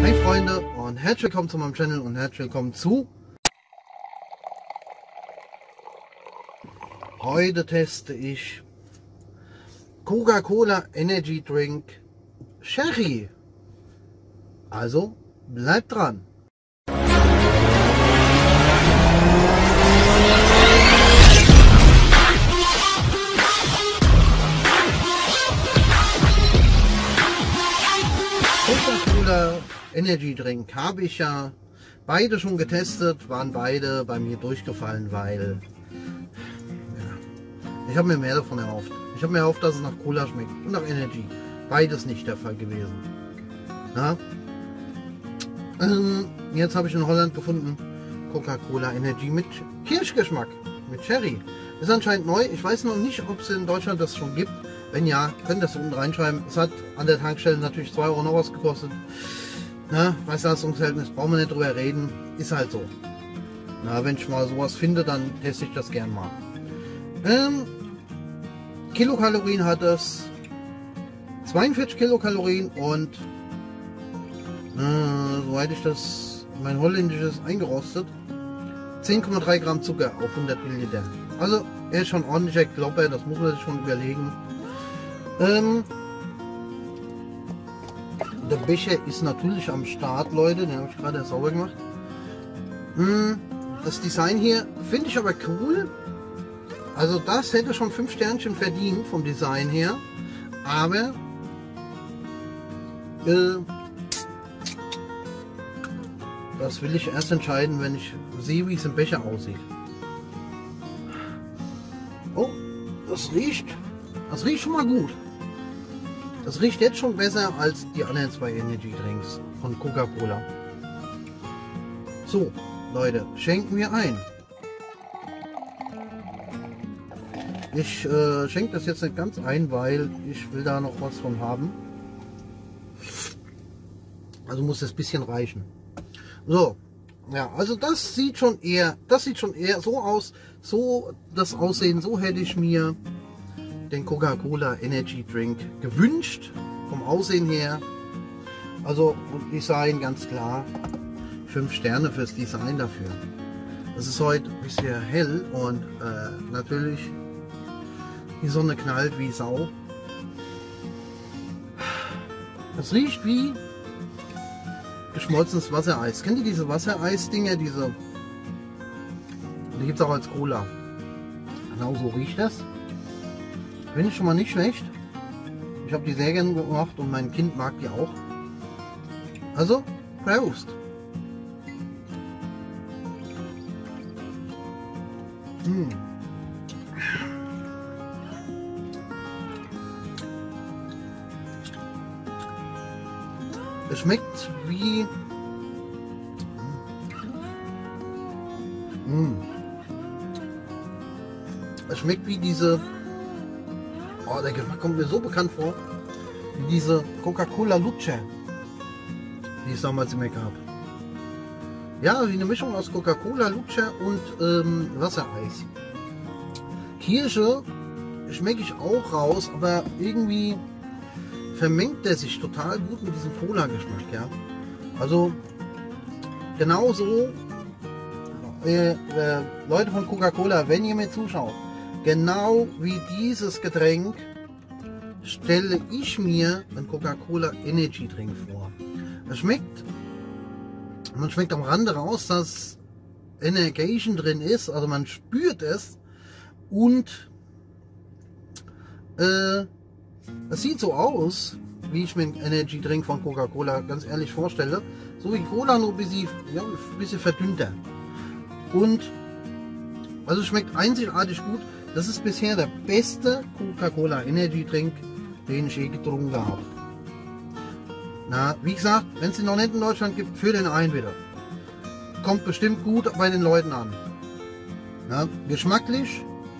Hey Freunde und herzlich willkommen zu meinem Channel und herzlich willkommen zu... Heute teste ich Coca-Cola Energy Drink Cherry. Also bleibt dran. Coca-Cola Energy Drink habe ich ja beide schon getestet, waren beide bei mir durchgefallen, weil ich habe mir mehr davon erhofft. Ich habe mir erhofft, dass es nach Cola schmeckt und nach Energy. Beides nicht der Fall gewesen. Ja? Jetzt habe ich in Holland gefunden Coca-Cola Energy mit Kirschgeschmack, mit Cherry. Ist anscheinend neu. Ich weiß noch nicht, ob es in Deutschland das schon gibt. Wenn ja, könnt ihr das unten reinschreiben. Es hat an der Tankstelle natürlich 2 Euro noch was gekostet. Na, Preis-Leistungs-Verhältnis, brauchen wir nicht drüber reden. Ist halt so. Na, wenn ich mal sowas finde, dann teste ich das gern mal. Kilokalorien hat es. 42 Kilokalorien und soweit ich das, mein holländisches eingerostet, 10,3 Gramm Zucker auf 100 Milliliter. Also er ist schon ordentlicher Klopper, das muss man sich schon überlegen. Der Becher ist natürlich am Start, Leute, den habe ich gerade sauber gemacht. Das Design hier finde ich aber cool. Also das hätte schon 5 Sternchen verdient vom Design her. Aber das will ich erst entscheiden, wenn ich sehe, wie es im Becher aussieht. Oh, das riecht schon mal gut. Das riecht jetzt schon besser als die anderen 2 Energy Drinks von Coca-Cola. So, Leute, schenken wir ein. Ich schenke das jetzt nicht ganz ein, weil ich will da noch was von haben. Also muss das bisschen reichen. So, ja, also das sieht schon eher so aus, so das Aussehen, so hätte ich mir den Coca-Cola Energy Drink gewünscht, vom Aussehen her. Also Design ganz klar, 5 Sterne fürs Design dafür. Es ist heute ein bisschen hell und natürlich die Sonne knallt wie Sau. Es riecht wie geschmolzenes Wassereis. Kennt ihr diese Wassereis-Dinger? Die gibt es auch als Cola. Genau so riecht das. Finde ich schon mal nicht schlecht. Ich habe die sehr gerne gemacht und mein Kind mag die auch. Also, Prost! Es schmeckt wie es schmeckt wie diese, oh, der Geschmack kommt mir so bekannt vor, wie diese Coca-Cola Luce, die es damals immer gab. Ja, wie eine Mischung aus Coca-Cola Luce und Wassereis. Kirsche schmecke ich auch raus, aber irgendwie vermengt der sich total gut mit diesem Cola-Geschmack, ja. Also genauso, Leute von Coca-Cola, wenn ihr mir zuschaut, genau wie dieses Getränk stelle ich mir einen Coca-Cola Energy Drink vor. Es schmeckt, man schmeckt am Rande raus, dass Energization drin ist, also man spürt es und es sieht so aus, wie ich mir einen Energy Drink von Coca-Cola ganz ehrlich vorstelle. So wie Cola, nur ein bisschen verdünnter. Und also schmeckt einzigartig gut. Das ist bisher der beste Coca-Cola Energy Drink, den ich je getrunken habe. Na, wie gesagt, wenn es den noch nicht in Deutschland gibt, für den einen wieder. Kommt bestimmt gut bei den Leuten an. Na, geschmacklich.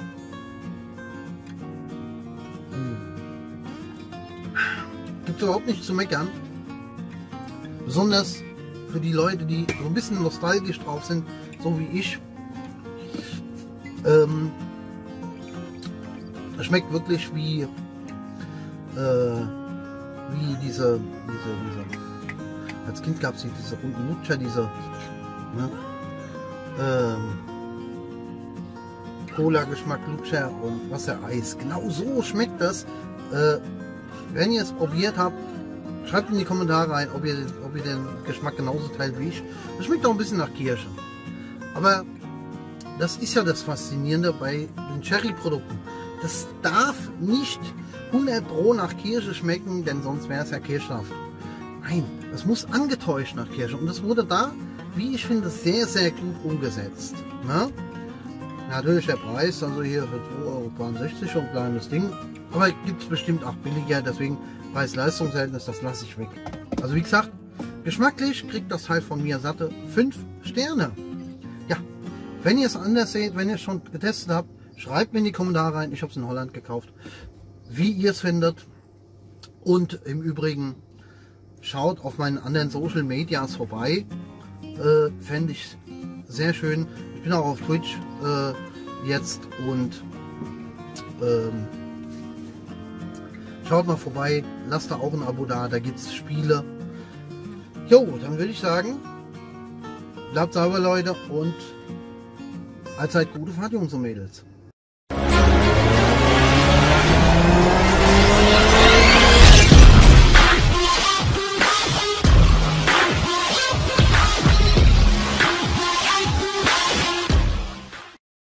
Gibt es überhaupt nichts zu meckern. Besonders für die Leute, die so ein bisschen nostalgisch drauf sind, so wie ich. Es schmeckt wirklich wie diese Als Kind gab es diese runden Lutscher, diese ne, Cola-Geschmack Lutscher und Wassereis. Genau so schmeckt das. Wenn ihr es probiert habt, schreibt in die Kommentare rein, ob ihr den Geschmack genauso teilt wie ich. Das schmeckt auch ein bisschen nach Kirsche. Aber das ist ja das Faszinierende bei den Cherry-Produkten. Das darf nicht 100% nach Kirsche schmecken, denn sonst wäre es ja kirschhaft. Nein, es muss angetäuscht nach Kirsche. Und das wurde da, wie ich finde, sehr, sehr gut umgesetzt. Ne? Natürlich der Preis, also hier für 2,62 € schon ein kleines Ding. Aber gibt es bestimmt auch billiger, deswegen Preis-Leistungs-Verhältnis, das lasse ich weg. Also wie gesagt, geschmacklich kriegt das Teil von mir satte 5 Sterne. Ja, wenn ihr es anders seht, wenn ihr es schon getestet habt, schreibt mir in die Kommentare rein, ich habe es in Holland gekauft, wie ihr es findet. Und im Übrigen, schaut auf meinen anderen Social Medias vorbei, fände ich sehr schön. Ich bin auch auf Twitch jetzt und schaut mal vorbei, lasst da auch ein Abo da, da gibt es Spiele. Jo, dann würde ich sagen, bleibt sauber Leute und allzeit gute Fahrt, Jungs und Mädels.